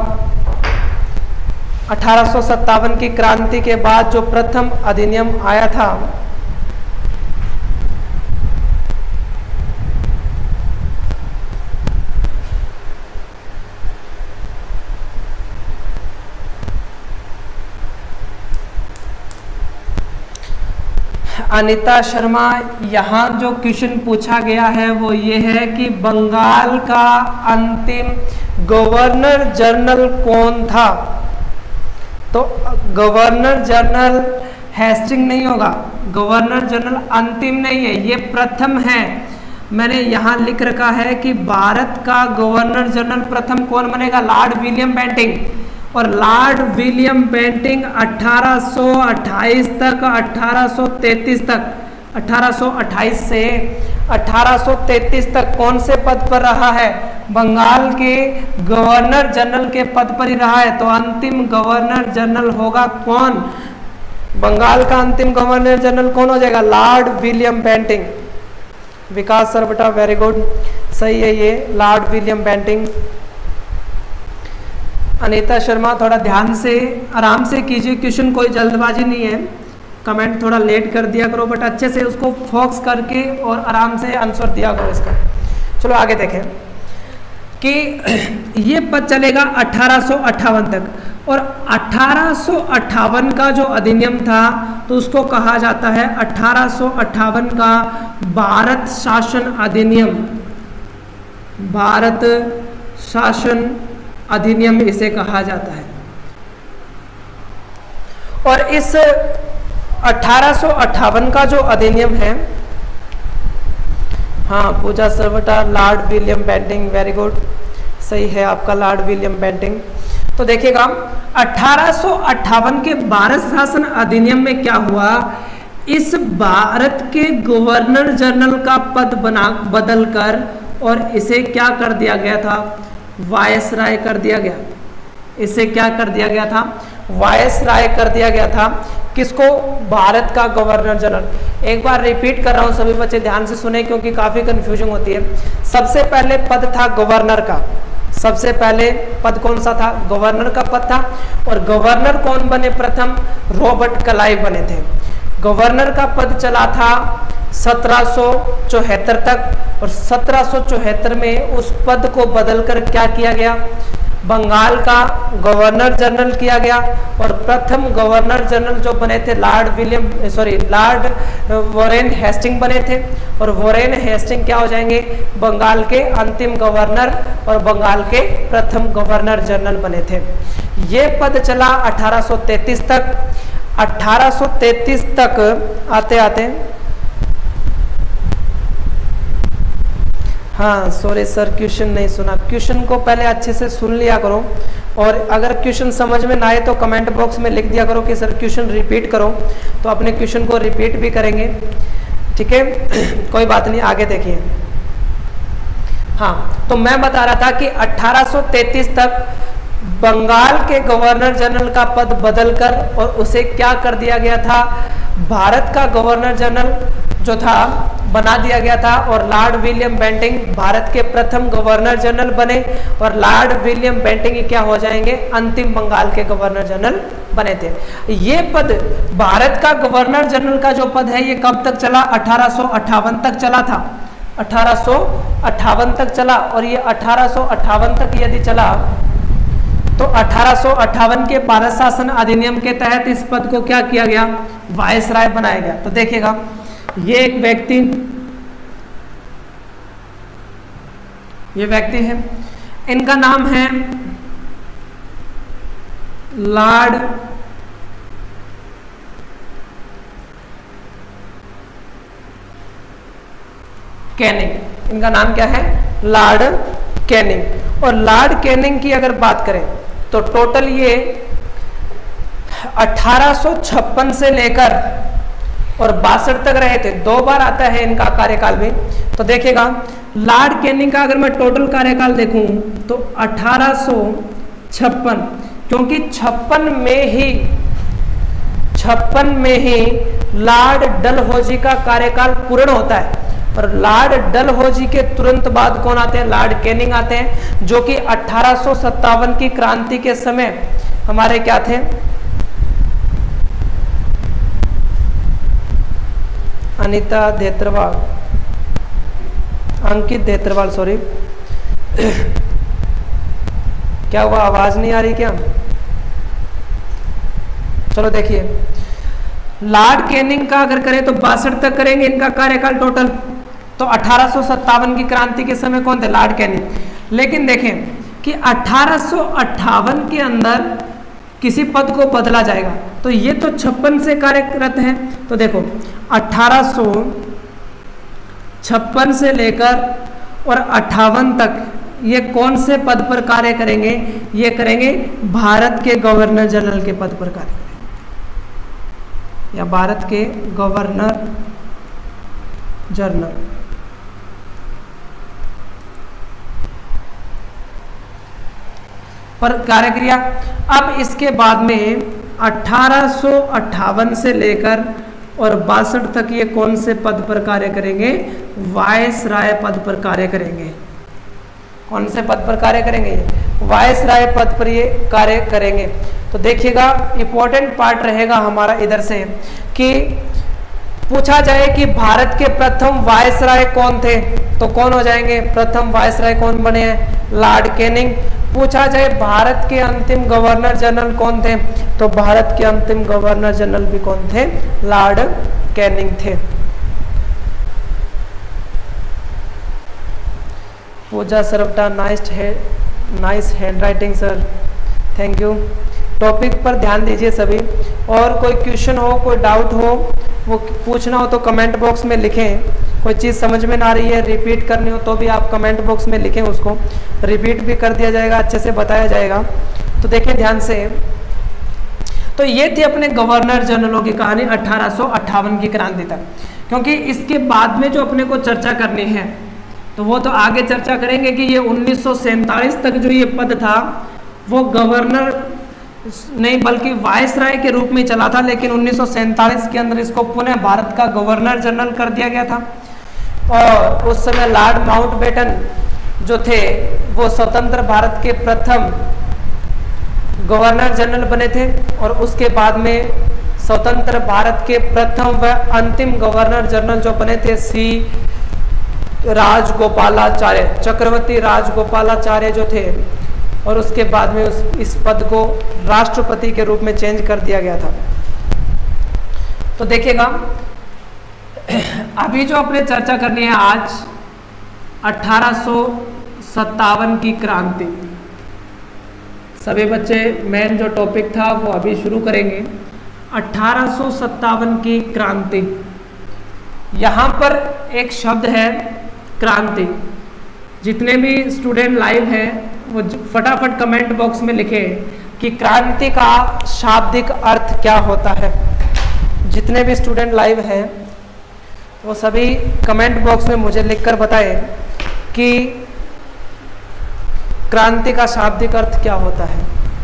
अठारह सौ सत्तावन की क्रांति के बाद जो प्रथम अधिनियम आया था, अनीता शर्मा, यहाँ जो क्वेश्चन पूछा गया है वो ये है कि बंगाल का अंतिम गवर्नर जनरल कौन था। तो गवर्नर जनरल हेस्टिंग नहीं होगा, गवर्नर जनरल अंतिम नहीं है, ये प्रथम है। मैंने यहाँ लिख रखा है कि भारत का गवर्नर जनरल प्रथम कौन बनेगा, लॉर्ड विलियम बेंटिंक। और लॉर्ड विलियम बेंटिंक अठारह सौ अट्ठाईस तक, अठारह सौ तैंतीस तक, अठारह सौ अट्ठाईस से अठारह सौ तैंतीस तक कौन से पद पर रहा है, बंगाल के गवर्नर जनरल के पद पर ही रहा है। तो अंतिम गवर्नर जनरल होगा कौन, बंगाल का अंतिम गवर्नर जनरल कौन हो जाएगा, lord William Bentinck. Vikas sir बेटा वेरी गुड, सही है ये lord William Bentinck. Anita Sharma थोड़ा ध्यान से आराम से कीजिए, क्वेश्चन कोई जल्दबाजी नहीं है, कमेंट थोड़ा लेट कर दिया करो बट अच्छे से उसको फोकस करके और आराम से आंसर दिया करो इसका। चलो आगे देखें कि ये पद चलेगा अठारह सौ अट्ठावन तक, और अठारह सौ अट्ठावन का जो अधिनियम था तो उसको कहा जाता है अठारह सौ अट्ठावन का भारत शासन अधिनियम। भारत शासन अधिनियम इसे कहा जाता है। और इस अठारह सौ अट्ठावन का जो अधिनियम है, हाँ Puja Sarvata, lord William Bentinck, very good, सही है आपका लॉर्ड विलियम बेंटिंग। तो देखिएगा अठारह सौ अट्ठावन के भारत शासन अधिनियम में क्या हुआ, इस भारत के गवर्नर जनरल का पद बना बदलकर और इसे क्या कर दिया गया था, वायसराय कर दिया गया। इसे क्या कर दिया गया था, वायसराय कर दिया गया था। किसको, भारत का गवर्नर जनरल। एक बार रिपीट कर रहा हूं, सभी बच्चे ध्यान से सुने क्योंकि काफी कंफ्यूजन होती है। सबसे पहले पद था गवर्नर का, सबसे पहले पद कौन सा था, गवर्नर का पद था। और गवर्नर कौन बने प्रथम, रॉबर्ट क्लाइव बने थे। गवर्नर का पद चला था सत्रह सौ चौहत्तर तक, और सत्रह सौ चौहत्तर में उस पद को बदलकर क्या किया गया, बंगाल का गवर्नर जनरल किया गया। और प्रथम गवर्नर जनरल जो बने थे lord William sorry lord Warren Hastings बने थे। और वॉरेन हेस्टिंग क्या हो जाएंगे, बंगाल के अंतिम गवर्नर और बंगाल के प्रथम गवर्नर जनरल बने थे। ये पद चला अठारह सौ तैंतीस तक। अठारह सौ तैंतीस तक आते आते, हाँ सॉरी सर क्वेश्चन नहीं सुना, क्वेश्चन को पहले अच्छे से सुन लिया करो। और अगर क्वेश्चन समझ में ना आए तो कमेंट बॉक्स में लिख दिया करो कि सर क्वेश्चन रिपीट करो, तो अपने क्वेश्चन को रिपीट भी करेंगे, ठीक है। कोई बात नहीं, आगे देखिए। हाँ तो मैं बता रहा था कि अठारह सौ तैंतीस तक बंगाल के गवर्नर जनरल का पद बदलकर और उसे क्या कर दिया गया था, भारत का गवर्नर जनरल जो था बना दिया गया था। और लॉर्ड विलियम बेंटिंग भारत के प्रथम गवर्नर जनरल बने, और लॉर्ड विलियम बेंटिंग क्या हो जाएंगे, अंतिम बंगाल के गवर्नर जनरल बने थे। ये पद भारत का गवर्नर जनरल का जो पद है ये कब तक चला, अठारह सौ अट्ठावन तक चला था। अठारह सौ अट्ठावन तक चला। और ये अठारह सौ अट्ठावन तक यदि चला तो अठारह सौ अट्ठावन के भारत शासन अधिनियम के तहत इस पद को क्या किया गया, वायसराय बनाया गया। तो देखिएगा ये एक व्यक्ति, ये व्यक्ति है, इनका नाम है लॉर्ड कैनिंग। इनका नाम क्या है, लॉर्ड कैनिंग। और लॉर्ड कैनिंग की अगर बात करें तो टोटल ये अठारह सौ छप्पन से लेकर और बासठ तक रहे थे। दो बार आता है इनका कार्यकाल में। तो देखिएगा लॉर्ड कैनिंग का अगर मैं टोटल कार्यकाल देखूं तो अठारह सौ छप्पन, क्योंकि छप्पन में ही छप्पन में ही लॉर्ड डलहौजी का कार्यकाल पूर्ण होता है। और लॉर्ड डलहौजी के तुरंत बाद कौन आते हैं, लॉर्ड कैनिंग आते हैं, जो कि अठारह सौ सत्तावन की क्रांति के समय हमारे क्या थे, अनीता धेत्रवाल, अंकित धेत्रवाल, सॉरी क्या हुआ, आवाज नहीं आ रही क्या? चलो देखिए, लॉर्ड कैनिंग का अगर करें तो बासठ तक करेंगे इनका कार्यकाल टोटल। तो अठारह सौ सत्तावन की क्रांति के समय कौन थे, लॉर्ड कैनिंग। लेकिन देखें कि अठारह सौ अट्ठावन के अंदर किसी पद को बदला जाएगा, तो ये तो छप्पन से कार्यरत है। तो देखो अठारह सौ छप्पन से लेकर और अट्ठावन तक ये कौन से पद पर कार्य करेंगे, ये करेंगे भारत के गवर्नर जनरल के पद पर कार्य करेंगे, या भारत के गवर्नर जनरल। पर कार्य किया। अब इसके बाद में अठारह सौ अट्ठावन से लेकर और बासठ तक ये कौन से पद पर कार्य करेंगे, वायसराय पद पर कार्य करेंगे। कौन से पद पर कार्य करेंगे, वायसराय पद पर ये कार्य करेंगे। तो देखिएगा इंपॉर्टेंट पार्ट रहेगा हमारा इधर से कि पूछा जाए कि भारत के प्रथम वायसराय कौन थे, तो कौन हो जाएंगे, प्रथम वायसराय कौन बने हैं, लॉर्ड कैनिंग। पूछा जाए भारत के अंतिम गवर्नर जनरल कौन थे, तो भारत के अंतिम गवर्नर जनरल भी कौन थे, लॉर्ड कैनिंग थे। पूजा सरवटा, नाइस है nice handwriting sir, thank you. Topic पर ध्यान दीजिए सभी। और कोई क्वेश्चन हो, कोई डाउट हो, वो पूछना हो तो कमेंट बॉक्स में लिखें। कोई चीज़ समझ में ना रही है, रिपीट करनी हो तो भी आप कमेंट बॉक्स में लिखें, उसको रिपीट भी कर दिया जाएगा, अच्छे से बताया जाएगा। तो देखें ध्यान से, तो ये थी अपने गवर्नर जनरलों की कहानी अठारह सौ अट्ठावन की क्रांति तक। क्योंकि इसके बाद में जो अपने को चर्चा करनी है तो वो तो आगे चर्चा करेंगे कि ये उन्नीस सौ सैंतालीस तक जो ये पद था वो गवर्नर नहीं बल्कि वायसराय के रूप में चला था, लेकिन उन्नीस सौ सैंतालीस के अंदर इसको पुनः भारत का गवर्नर जनरल कर दिया गया था। और उस समय लॉर्ड माउंटबेटन जो थे वो स्वतंत्र भारत के प्रथम गवर्नर जनरल बने थे। और उसके बाद में स्वतंत्र भारत के प्रथम व अंतिम गवर्नर जनरल जो बने थे सी राजगोपालाचार्य, चक्रवर्ती राजगोपालाचार्य जो थे। और उसके बाद में उस इस पद को राष्ट्रपति के रूप में चेंज कर दिया गया था। तो देखिएगा, अभी जो अपने चर्चा करनी है आज अठारह सौ सत्तावन की क्रांति। सभी बच्चे मेन जो टॉपिक था वो अभी शुरू करेंगे। अठारह सौ सत्तावन की क्रांति, यहाँ पर एक शब्द है क्रांति। जितने भी स्टूडेंट लाइव हैं वो फटाफट कमेंट बॉक्स में लिखें कि क्रांति का शाब्दिक अर्थ क्या होता है। जितने भी स्टूडेंट लाइव हैं वो सभी कमेंट बॉक्स में मुझे लिखकर बताएं कि क्रांति का शाब्दिक अर्थ क्या होता है।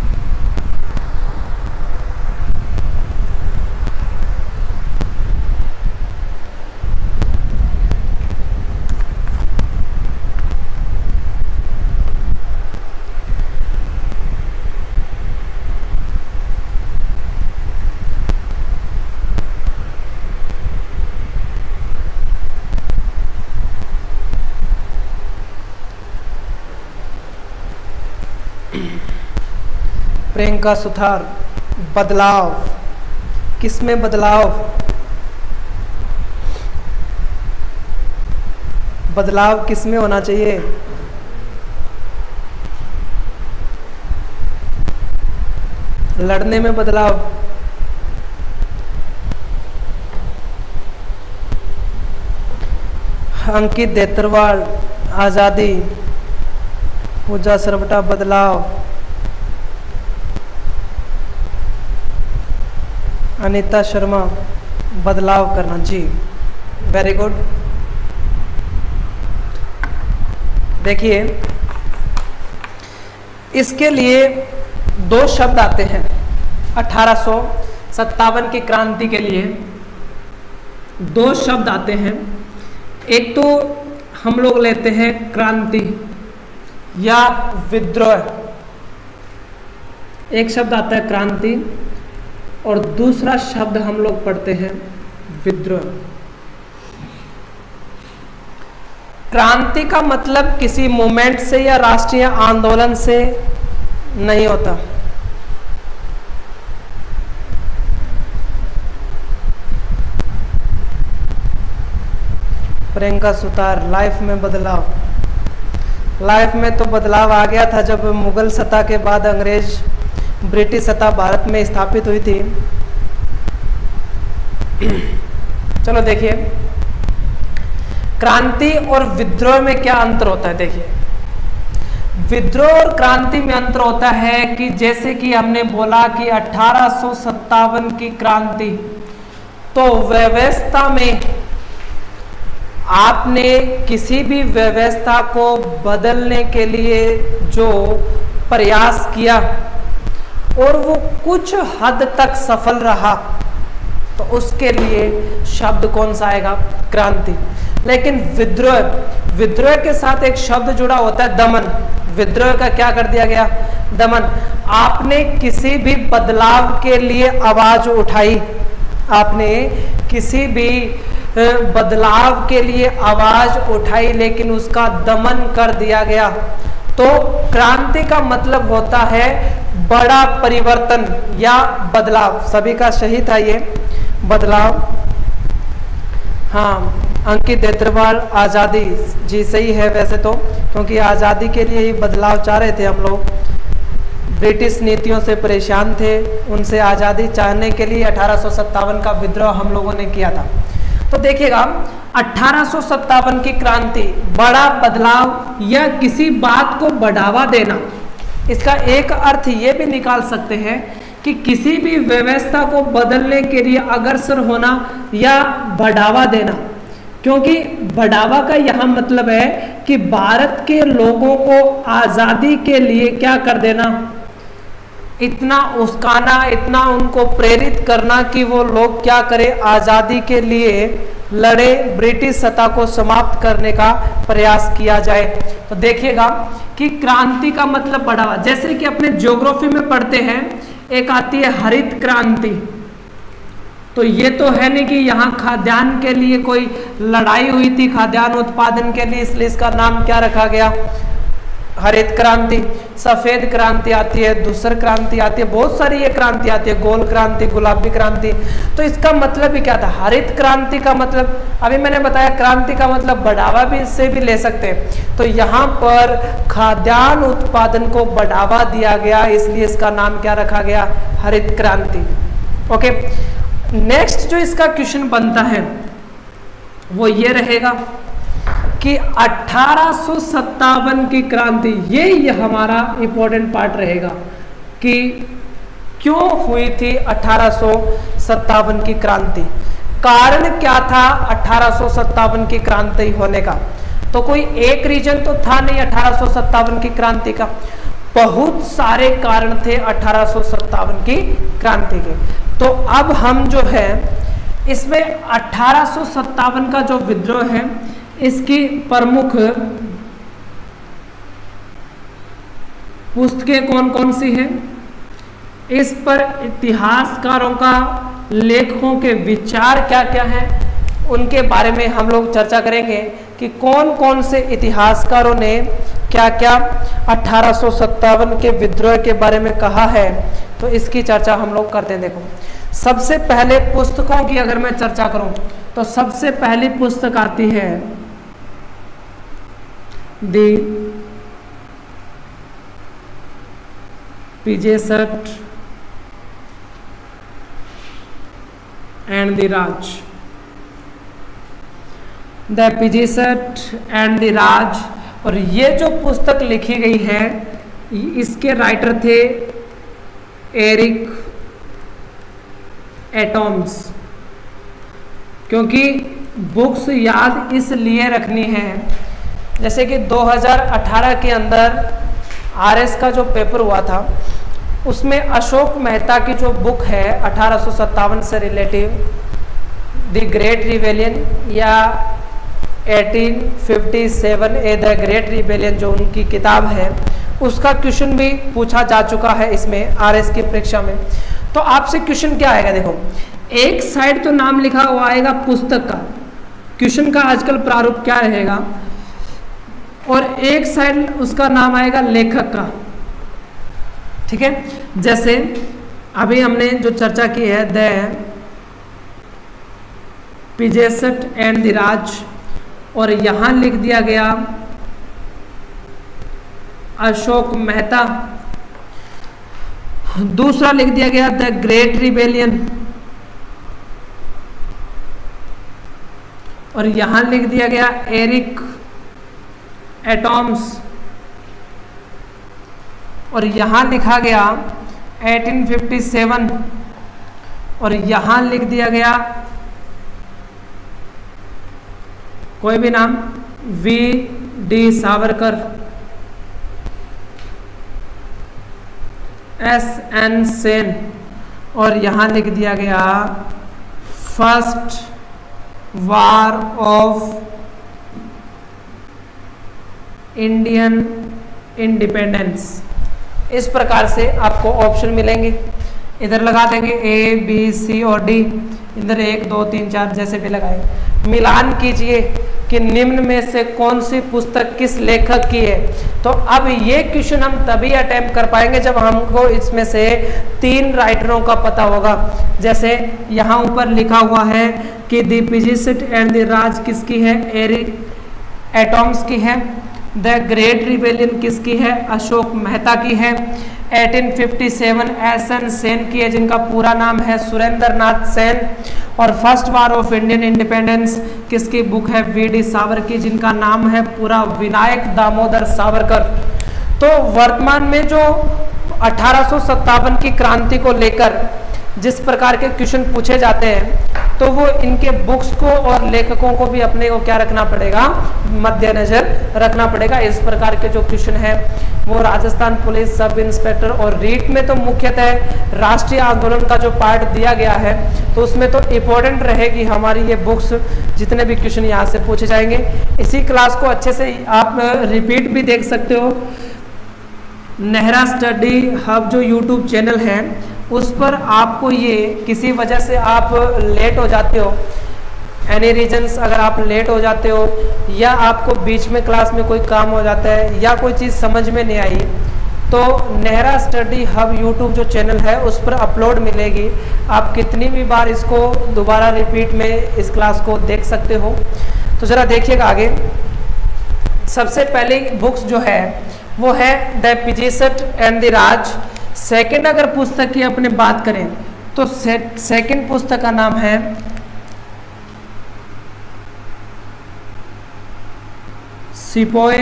प्रियंका सुथार, बदलाव किसमें बदलाव? बदलाव किसमें होना चाहिए? लड़ने में बदलाव। अंकित देतरवाल, आज़ादी। पूजा सरवटा, बदलाव। अनीता शर्मा, बदलाव करना। जी वेरी गुड। देखिए, इसके लिए दो शब्द आते हैं अठारह सौ सत्तावन की क्रांति के लिए। दो शब्द आते हैं। एक तो हम लोग लेते हैं क्रांति या विद्रोह। एक शब्द आता है क्रांति और दूसरा शब्द हम लोग पढ़ते हैं विद्रोह। क्रांति का मतलब किसी मूवमेंट से या राष्ट्रीय आंदोलन से नहीं होता। प्रियंका सुतार, लाइफ में बदलाव। लाइफ में तो बदलाव आ गया था जब मुगल सत्ता के बाद अंग्रेज ब्रिटिश सत्ता भारत में स्थापित हुई थी। चलो देखिए, क्रांति और विद्रोह में क्या अंतर होता है। देखिए, विद्रोह और क्रांति में अंतर होता है कि जैसे कि हमने बोला कि अठारह सौ सत्तावन की क्रांति, तो व्यवस्था में आपने किसी भी व्यवस्था को बदलने के लिए जो प्रयास किया और वो कुछ हद तक सफल रहा, तो उसके लिए शब्द कौन सा आएगा? क्रांति। लेकिन विद्रोह, विद्रोह के साथ एक शब्द जुड़ा होता है दमन। विद्रोह का क्या कर दिया गया? दमन। आपने किसी भी बदलाव के लिए आवाज उठाई, आपने किसी भी बदलाव के लिए आवाज उठाई लेकिन उसका दमन कर दिया गया, तो क्रांति का मतलब होता है बड़ा परिवर्तन या बदलाव। सभी का सही था ये बदलाव। हाँ, अंकित देतरवाल, आज़ादी। जी सही है वैसे तो, क्योंकि आज़ादी के लिए ही बदलाव चाह रहे थे हम लोग। ब्रिटिश नीतियों से परेशान थे, उनसे आज़ादी चाहने के लिए अठारह सौ सत्तावन का विद्रोह हम लोगों ने किया था। तो देखिएगा अठारह सौ सत्तावन की क्रांति बड़ा बदलाव या किसी बात को बढ़ावा देना, इसका एक अर्थ ये भी निकाल सकते हैं कि किसी भी व्यवस्था को बदलने के लिए अग्रसर होना या बढ़ावा देना, क्योंकि बढ़ावा का यहाँ मतलब है कि भारत के लोगों को आज़ादी के लिए क्या कर देना, इतना उस्काना, इतना उनको प्रेरित करना कि वो लोग क्या करें, आज़ादी के लिए लड़े, ब्रिटिश सत्ता को समाप्त करने का प्रयास किया जाए। तो देखिएगा कि क्रांति का मतलब बढ़ावा, जैसे कि अपने ज्योग्राफी में पढ़ते हैं, एक आती है हरित क्रांति। तो ये तो है नहीं कि यहाँ खाद्यान्न के लिए कोई लड़ाई हुई थी, खाद्यान्न उत्पादन के लिए, इसलिए इसका नाम क्या रखा गया, हरित क्रांति। सफेद क्रांति आती है, धूसर क्रांति आती है, बहुत सारी ये क्रांति आती है, गोल क्रांति, गुलाबी क्रांति। तो इसका मतलब भी क्या था, हरित क्रांति का मतलब अभी मैंने बताया, क्रांति का मतलब बढ़ावा भी इससे भी ले सकते हैं। तो यहाँ पर खाद्यान्न उत्पादन को बढ़ावा दिया गया, इसलिए इसका नाम क्या रखा गया, हरित क्रांति। ओके, नेक्स्ट जो इसका क्वेश्चन बनता है वो ये रहेगा कि अठारह सौ सत्तावन की क्रांति, ये ये हमारा इंपॉर्टेंट पार्ट रहेगा कि क्यों हुई थी अठारह सौ सत्तावन की क्रांति, कारण क्या था अठारह सौ सत्तावन की क्रांति होने का। तो कोई एक रीजन तो था नहीं अठारह सौ सत्तावन की क्रांति का, बहुत सारे कारण थे अठारह सौ सत्तावन की क्रांति के। तो अब हम जो है इसमें अठारह सौ सत्तावन का जो विद्रोह है, इसकी प्रमुख पुस्तकें कौन कौन सी हैं, इस पर इतिहासकारों का, लेखकों के विचार क्या क्या हैं, उनके बारे में हम लोग चर्चा करेंगे कि कौन कौन से इतिहासकारों ने क्या क्या अठारह सौ सत्तावन के विद्रोह के बारे में कहा है। तो इसकी चर्चा हम लोग करते हैं। देखो, सबसे पहले पुस्तकों की अगर मैं चर्चा करूं तो सबसे पहली पुस्तक आती है the peasant and the Raj, the peasant and the Raj. और ये जो पुस्तक लिखी गई है, इसके राइटर थे एरिक एटम्स। क्योंकि बुक्स याद इसलिए रखनी है, जैसे कि दो हज़ार अठारह के अंदर आरएस का जो पेपर हुआ था, उसमें अशोक मेहता की जो बुक है अठारह सौ सत्तावन से रिलेटिव, द ग्रेट रिबेलियन या अठारह सौ सत्तावन ए द ग्रेट रिबेलियन, जो उनकी किताब है, उसका क्वेश्चन भी पूछा जा चुका है इसमें आरएस की परीक्षा में। तो आपसे क्वेश्चन क्या आएगा, देखो एक साइड तो नाम लिखा हुआ आएगा पुस्तक का, क्वेश्चन का आजकल प्रारूप क्या रहेगा, और एक साइड उसका नाम आएगा लेखक का। ठीक है, जैसे अभी हमने जो चर्चा की है the peasant and the Raj, और यहां लिख दिया गया अशोक मेहता, दूसरा लिख दिया गया द ग्रेट रिबेलियन, और यहां लिख दिया गया एरिक एटम्स, और यहां लिखा गया अठारह सौ सत्तावन, और यहां लिख दिया गया कोई भी नाम, V D Savarkar, S N Sen, और यहां लिख दिया गया first war of Indian independence. इस प्रकार से आपको ऑप्शन मिलेंगे, इधर लगा देंगे ए बी सी और डी, इधर एक दो तीन चार जैसे भी लगाए, मिलान कीजिए कि निम्न में से कौन सी पुस्तक किस लेखक की है। तो अब ये क्वेश्चन हम तभी अटेम्प्ट कर पाएंगे जब हमको इसमें से तीन राइटरों का पता होगा। जैसे यहाँ ऊपर लिखा हुआ है कि the peasant and the Raj किसकी है, एरिक एटम्स की है, द ग्रेट रिबेलियन किसकी है, अशोक मेहता की है, अठारह सौ सत्तावन एस एन सेन की है, जिनका पूरा नाम है सुरेंद्र नाथ सेन। और first war of Indian independence किसकी बुक है? वी डी सावरकर की, जिनका नाम है पूरा विनायक दामोदर सावरकर। तो वर्तमान में जो अठारह सौ सत्तावन की क्रांति को लेकर जिस प्रकार के क्वेश्चन पूछे जाते हैं, तो वो इनके बुक्स को और लेखकों को भी अपने को क्या रखना पड़ेगा? मद्देनजर रखना पड़ेगा। इस प्रकार के जो क्वेश्चन है वो राजस्थान पुलिस सब इंस्पेक्टर और रीट में तो मुख्यतः राष्ट्रीय आंदोलन का जो पार्ट दिया गया है, तो उसमें तो इम्पोर्टेंट रहेगी हमारी ये बुक्स, जितने भी क्वेश्चन यहाँ से पूछे जाएंगे। इसी क्लास को अच्छे से आप रिपीट भी देख सकते हो। नेहरा स्टडी हब जो यूट्यूब चैनल है, उस पर आपको ये किसी वजह से आप लेट हो जाते हो, एनी रीजंस अगर आप लेट हो जाते हो, या आपको बीच में क्लास में कोई काम हो जाता है, या कोई चीज़ समझ में नहीं आई, तो नेहरा स्टडी हब यूट्यूब जो चैनल है उस पर अपलोड मिलेगी। आप कितनी भी बार इसको दोबारा रिपीट में इस क्लास को देख सकते हो। तो ज़रा देखिएगा आगे। सबसे पहली बुक्स जो है वो है the peasant and the Raj. Second अगर पुस्तक की अपने बात करें तो से, सेकंड पुस्तक का नाम है सिपोए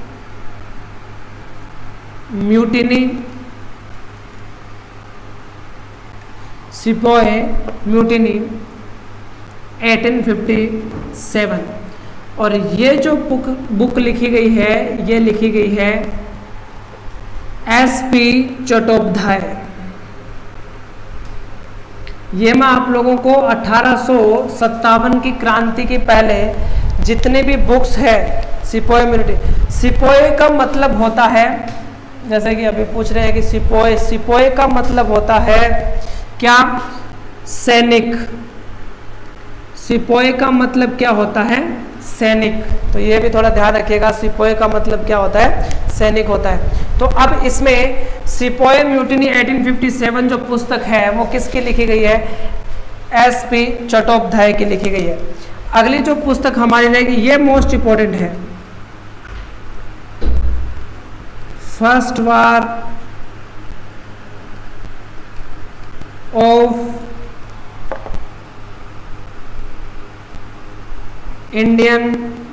म्यूटिनी, सिपोए म्यूटिनी अठारह सौ सत्तावन। और ये जो बुक बुक लिखी गई है, ये लिखी गई है एस पी चट्टोपाध्याय। ये मैं आप लोगों को अठारह सौ सत्तावन की क्रांति के पहले जितने भी बुक्स है, सिपोए म्यूनिटी, सिपोए का मतलब होता है, जैसे कि अभी पूछ रहे हैं कि सिपोए, सिपोए का मतलब होता है क्या? सैनिक। सिपोए का मतलब क्या होता है? सैनिक। तो ये भी थोड़ा ध्यान रखिएगा, सिपोए का मतलब क्या होता है? सैनिक होता है। तो अब इसमें सिपोए म्यूटिनी अठारह सौ सत्तावन जो पुस्तक है वो किसकी लिखी गई है? एस पी चट्टोपाध्याय की लिखी गई है। अगली जो पुस्तक हमारी रहेगी, ये मोस्ट इंपॉर्टेंट है, first war of Indian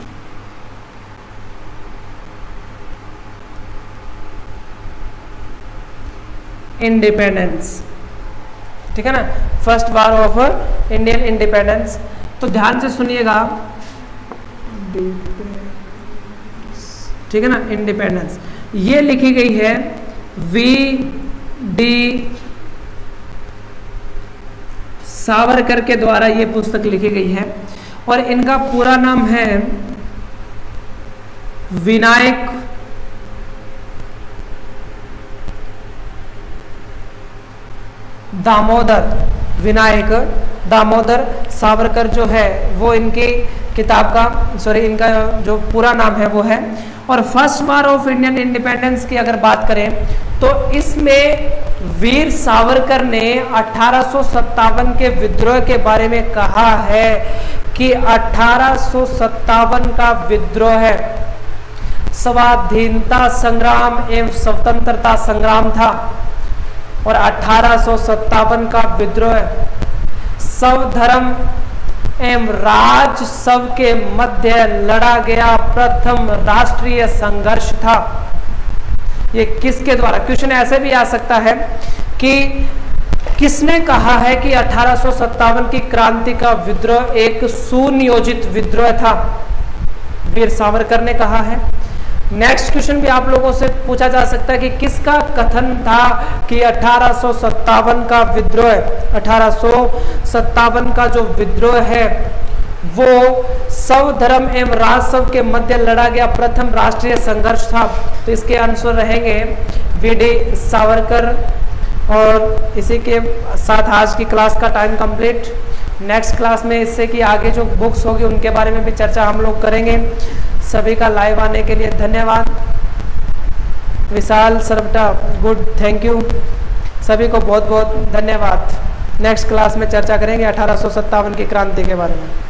independence. ठीक है ना, first war of Indian independence. तो ध्यान से सुनिएगा, ठीक है ना, इंडिपेंडेंस ये लिखी गई है वी डी सावरकर के द्वारा ये पुस्तक लिखी गई है। और इनका पूरा नाम है विनायक दामोदर, विनायक दामोदर सावरकर जो है वो इनकी किताब का, सॉरी इनका जो पूरा नाम है वो है। और first war of Indian independence की अगर बात करें तो इसमें वीर सावरकर ने अठारह सौ सत्तावन के विद्रोह के बारे में कहा है कि अठारह सौ सत्तावन का विद्रोह है स्वाधीनता संग्राम एवं स्वतंत्रता संग्राम था। और अठारह सौ सत्तावन का विद्रोह सब धर्म एवं राज सब के मध्य लड़ा गया प्रथम राष्ट्रीय संघर्ष था। ये किसके द्वारा? क्वेश्चन ऐसे भी आ सकता है कि किसने कहा है कि अठारह सौ सत्तावन की क्रांति का विद्रोह एक सुनियोजित विद्रोह था? वीर सावरकर ने कहा है। नेक्स्ट क्वेश्चन भी आप लोगों से पूछा जा सकता है कि किसका कथन था कि अठारह सौ सत्तावन का विद्रोह, अठारह सौ सत्तावन का जो विद्रोह है वो सब धर्म एवं राजसव के मध्य लड़ा गया प्रथम राष्ट्रीय संघर्ष था। तो इसके आंसर रहेंगे वी डी सावरकर। और इसी के साथ आज की क्लास का टाइम कंप्लीट। नेक्स्ट क्लास में इससे कि आगे जो बुक्स होगी उनके बारे में भी चर्चा हम लोग करेंगे। सभी का लाइव आने के लिए धन्यवाद। Vishal Sarvata good, thank you. सभी को बहुत बहुत धन्यवाद। नेक्स्ट क्लास में चर्चा करेंगे अठारह सौ सत्तावन की क्रांति के बारे में।